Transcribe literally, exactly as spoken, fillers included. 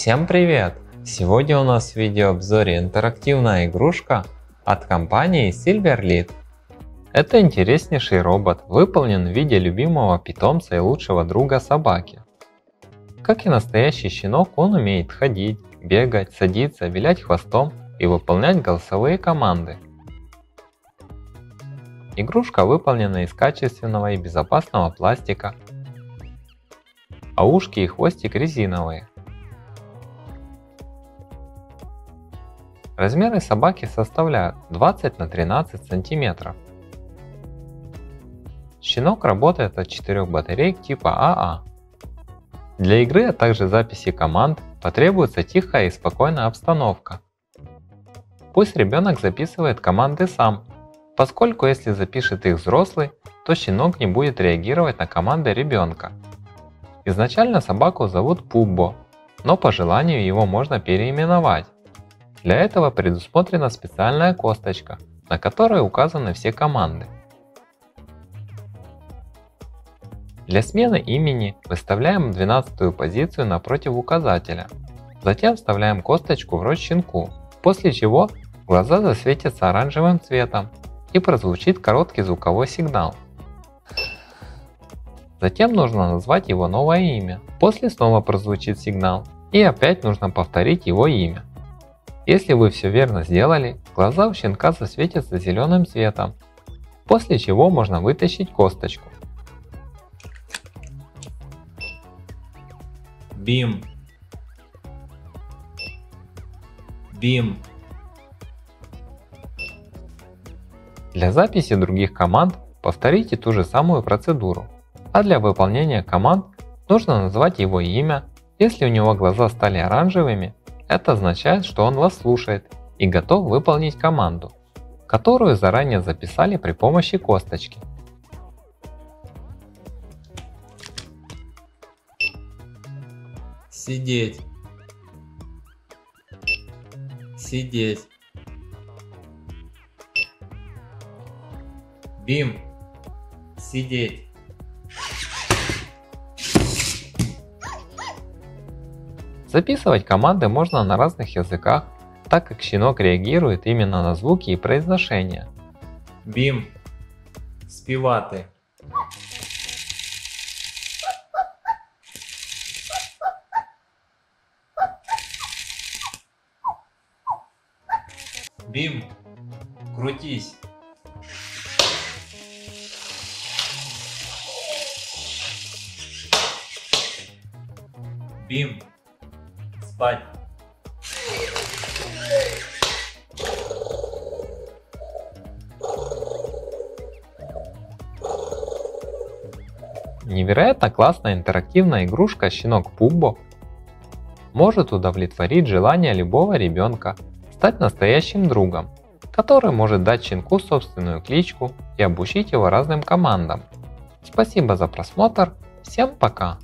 Всем привет! Сегодня у нас в видеообзоре интерактивная игрушка от компании Silverlit. Это интереснейший робот, выполнен в виде любимого питомца и лучшего друга собаки. Как и настоящий щенок, он умеет ходить, бегать, садиться, вилять хвостом и выполнять голосовые команды. Игрушка выполнена из качественного и безопасного пластика, а ушки и хвостик резиновые. Размеры собаки составляют двадцать на тринадцать сантиметров. Щенок работает от четырёх батареек типа АА. Для игры, а также записи команд потребуется тихая и спокойная обстановка. Пусть ребенок записывает команды сам, поскольку если запишет их взрослый, то щенок не будет реагировать на команды ребенка. Изначально собаку зовут Пуббо, но по желанию его можно переименовать. Для этого предусмотрена специальная косточка, на которой указаны все команды. Для смены имени выставляем двенадцатую позицию напротив указателя. Затем вставляем косточку в рот щенку, после чего глаза засветятся оранжевым цветом и прозвучит короткий звуковой сигнал. Затем нужно назвать его новое имя. После снова прозвучит сигнал и опять нужно повторить его имя. Если вы все верно сделали, глаза у щенка засветятся зеленым цветом, после чего можно вытащить косточку. Бим. Бим. Для записи других команд повторите ту же самую процедуру, а для выполнения команд нужно назвать его имя. Если у него глаза стали оранжевыми, это означает, что он вас слушает и готов выполнить команду, которую заранее записали при помощи косточки. Сидеть. Сидеть. Бим. Сидеть. Записывать команды можно на разных языках, так как щенок реагирует именно на звуки и произношение. Бим. Співати. Бим. Крутись. Бим. Спать. Невероятно классная интерактивная игрушка «Щенок Пуббо» может удовлетворить желание любого ребенка стать настоящим другом, который может дать щенку собственную кличку и обучить его разным командам. Спасибо за просмотр, всем пока!